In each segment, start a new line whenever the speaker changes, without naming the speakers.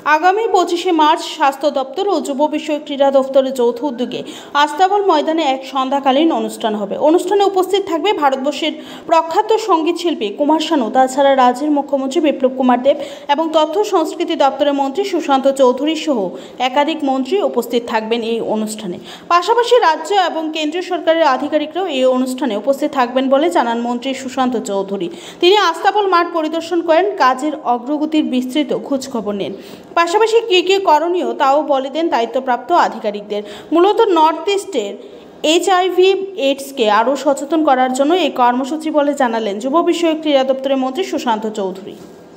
আগামী 25শে মার্চ স্বাস্থ্য দপ্তর ও যুব বিষয়ক ক্রীড়া দফতরের যৌথ উদ্যোগে আস্তাবল ময়দানে এক সন্ধ্যাকালীন অনুষ্ঠান হবে। অনুষ্ঠানে উপস্থিত থাকবে ভারতবর্ষের প্রখ্যাত সঙ্গীত শিল্পী কুমার শানু, তাছাড়া রাজ্যের মুখ্যমন্ত্রী বিপ্লব কুমার দেব এবং তথ্য সংস্কৃতি দপ্তরের মন্ত্রী সুশান্ত চৌধুরী সহ একাধিক মন্ত্রী উপস্থিত থাকবেন এই অনুষ্ঠানে। পাশাপাশি রাজ্য এবং কেন্দ্রীয় সরকারের আধিকারিকরাও এই অনুষ্ঠানে উপস্থিত থাকবেন বলে জানান মন্ত্রী সুশান্ত চৌধুরী। তিনি আস্তাবল মাঠ পরিদর্শন করেন, কাজের অগ্রগতির বিস্তৃত খোঁজখবর নেন। পাশাপাশি কী কী করণীয় তাও বলে দেন দায়িত্বপ্রাপ্ত আধিকারিকদের। মূলত নর্থ ইস্টের HIV/AIDS-কে আরও সচেতন করার জন্য এই কর্মসূচি বলে জানালেন যুব বিষয়ক ক্রীড়া দপ্তরের মন্ত্রী সুশান্ত চৌধুরী।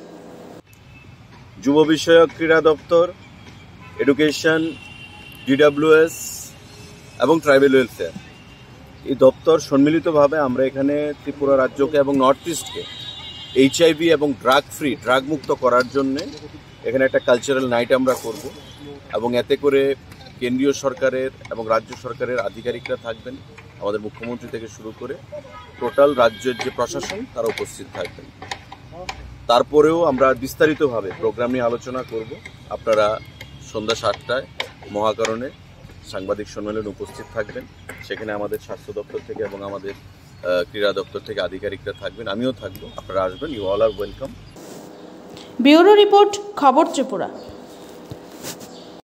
যুব বিষয়ক ক্রীড়া দপ্তর, এডুকেশন, DWS এবং ট্রাইবেল ওয়েলফেয়ার, এই দপ্তর সম্মিলিতভাবে আমরা এখানে ত্রিপুরা রাজ্যকে এবং নর্থ ইস্টকে HIV এবং ড্রাগ মুক্ত করার জন্যে এখানে একটা কালচারাল নাইট আমরা করব এবং এতে করে কেন্দ্রীয় সরকারের এবং রাজ্য সরকারের আধিকারিকরা থাকবেন, আমাদের মুখ্যমন্ত্রী থেকে শুরু করে টোটাল রাজ্যের যে প্রশাসন তারা উপস্থিত থাকবেন। তারপরেও আমরা বিস্তারিতভাবে প্রোগ্রাম নিয়ে আলোচনা করব। আপনারা সন্ধ্যা 7টায় মহাকরণে সাংবাদিক সম্মেলনে উপস্থিত থাকবেন। সেখানে আমাদের স্বাস্থ্য দপ্তর থেকে এবং আমাদের ক্রীড়া দপ্তর থেকে আধিকারিকরা থাকবেন, আমিও থাকবো। আপনারা আসবেন, you all are welcome.
Bureau report, Khabar Tripura.